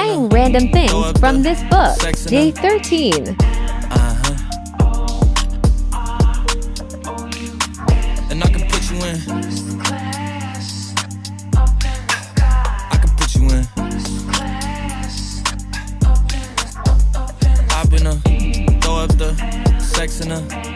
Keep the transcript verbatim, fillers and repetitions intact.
Saying random things from this book. Day thirteen. Uh-huh. And I can put you in. I can put you in. I've been a throw up the sex in her.